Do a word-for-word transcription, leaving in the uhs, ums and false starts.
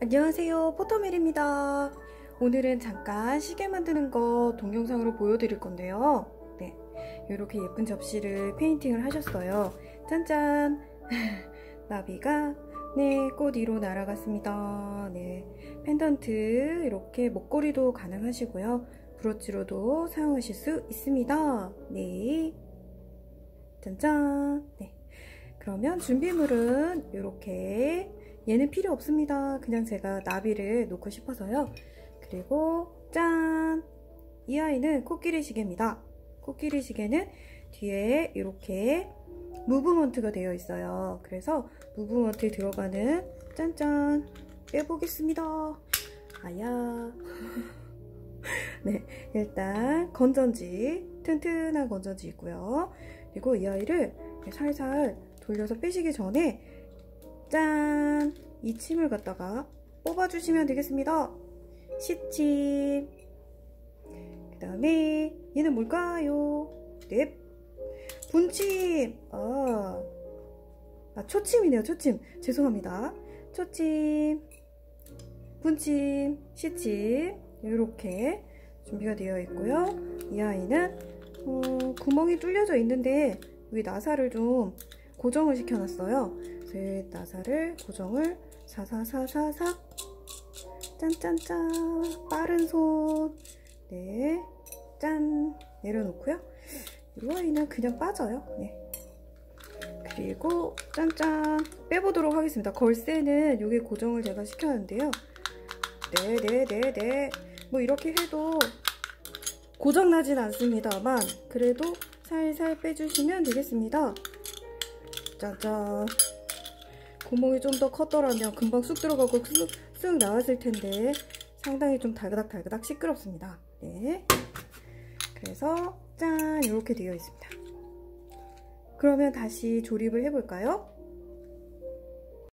안녕하세요, 포터밀입니다. 오늘은 잠깐 시계 만드는 거 동영상으로 보여드릴 건데요. 네, 이렇게 예쁜 접시를 페인팅을 하셨어요. 짠짠! 나비가 네, 꽃 위로 날아갔습니다. 네, 펜던트 이렇게 목걸이도 가능하시고요. 브로치로도 사용하실 수 있습니다. 네, 짠짠! 네, 그러면 준비물은 이렇게, 얘는 필요 없습니다. 그냥 제가 나비를 놓고 싶어서요. 그리고 짠! 이 아이는 코끼리 시계입니다. 코끼리 시계는 뒤에 이렇게 무브먼트가 되어 있어요. 그래서 무브먼트에 들어가는 짠짠! 빼보겠습니다. 아야. 네, 일단 건전지, 튼튼한 건전지 있고요. 그리고 이 아이를 살살 돌려서 빼시기 전에 짠! 이 침을 갖다가 뽑아주시면 되겠습니다. 시침. 그 다음에 얘는 뭘까요? 네, 분침. 아, 아 초침이네요. 초침. 죄송합니다. 초침, 분침, 시침 이렇게 준비가 되어 있고요. 이 아이는 어, 구멍이 뚫려져 있는데 여기 나사를 좀 고정을 시켜놨어요. 그래서 나사를 고정을 사사사사삭 짠짠짠 빠른 손 네, 짠 내려놓고요. 이 아이는 그냥 빠져요. 네. 그리고 짠짠 빼보도록 하겠습니다. 걸쇠는 여기 고정을 제가 시켰는데요. 네네네네 뭐 이렇게 해도 고장나진 않습니다만 그래도 살살 빼주시면 되겠습니다. 짜잔. 구멍이 좀 더 컸더라면 금방 쑥 들어가고 쑥, 쑥 나왔을 텐데 상당히 좀 달그닥달그닥 시끄럽습니다. 네. 그래서 짠 이렇게 되어 있습니다. 그러면 다시 조립을 해볼까요?